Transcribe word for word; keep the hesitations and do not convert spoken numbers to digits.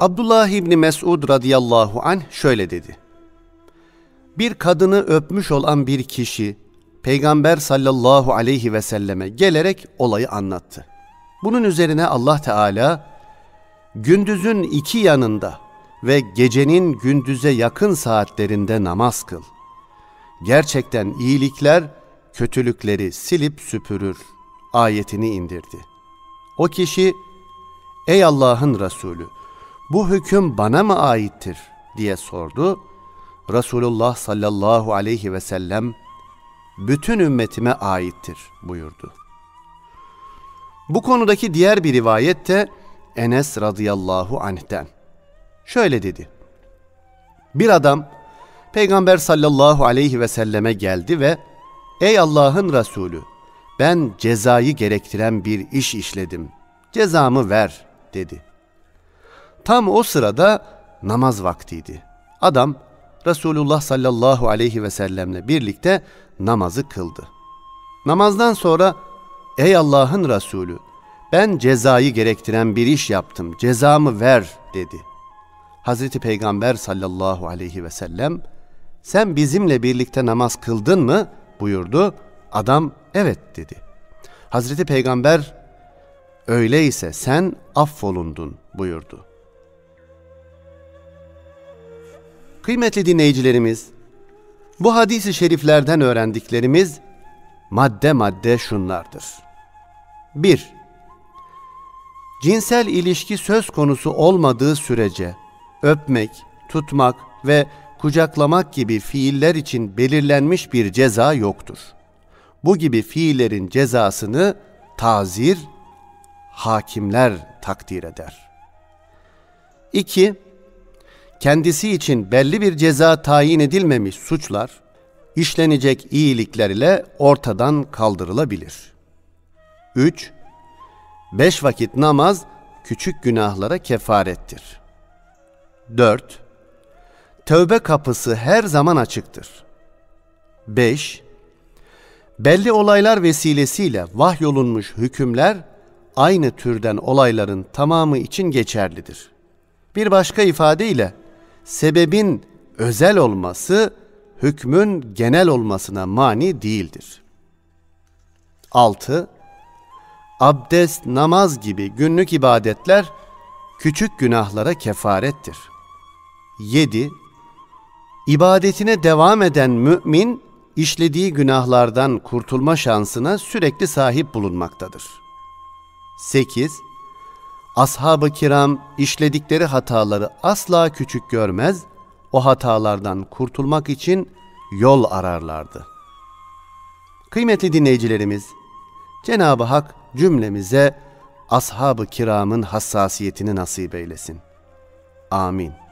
Abdullah İbni Mesud radıyallahu anh şöyle dedi. Bir kadını öpmüş olan bir kişi Peygamber sallallahu aleyhi ve selleme gelerek olayı anlattı. Bunun üzerine Allah Teala gündüzün iki yanında ve gecenin gündüze yakın saatlerinde namaz kıl. Gerçekten iyilikler kötülükleri silip süpürür ayetini indirdi. O kişi, ey Allah'ın Resulü, bu hüküm bana mı aittir diye sordu. Resulullah sallallahu aleyhi ve sellem, bütün ümmetime aittir buyurdu. Bu konudaki diğer bir rivayet de Enes radıyallahu anh'ten. Şöyle dedi. Bir adam Peygamber sallallahu aleyhi ve selleme geldi ve ey Allah'ın Resulü, ben cezayı gerektiren bir iş işledim. Cezamı ver dedi. Tam o sırada namaz vaktiydi. Adam Resulullah sallallahu aleyhi ve sellemle birlikte namazı kıldı. Namazdan sonra ey Allah'ın Resulü, ben cezayı gerektiren bir iş yaptım. Cezamı ver dedi. Hazreti Peygamber sallallahu aleyhi ve sellem, sen bizimle birlikte namaz kıldın mı buyurdu. Adam evet dedi. Hazreti Peygamber, öyleyse sen affolundun buyurdu. Kıymetli dinleyicilerimiz, bu hadis-i şeriflerden öğrendiklerimiz madde madde şunlardır. bir. Cinsel ilişki söz konusu olmadığı sürece öpmek, tutmak ve kucaklamak gibi fiiller için belirlenmiş bir ceza yoktur. Bu gibi fiillerin cezasını tazir, hakimler takdir eder. iki. Kendisi için belli bir ceza tayin edilmemiş suçlar, işlenecek iyilikler ile ortadan kaldırılabilir. üç. Beş vakit namaz küçük günahlara kefarettir. dört. Tövbe kapısı her zaman açıktır. beş. Belli olaylar vesilesiyle vahyolunmuş hükümler aynı türden olayların tamamı için geçerlidir. Bir başka ifadeyle sebebin özel olması hükmün genel olmasına mani değildir. altı. Abdest, namaz gibi günlük ibadetler küçük günahlara kefarettir. yedi. İbadetine devam eden mümin, işlediği günahlardan kurtulma şansına sürekli sahip bulunmaktadır. sekiz. Ashab-ı kiram işledikleri hataları asla küçük görmez, o hatalardan kurtulmak için yol ararlardı. Kıymetli dinleyicilerimiz, Cenab-ı Hak cümlemize ashab-ı kiramın hassasiyetini nasip eylesin. Amin.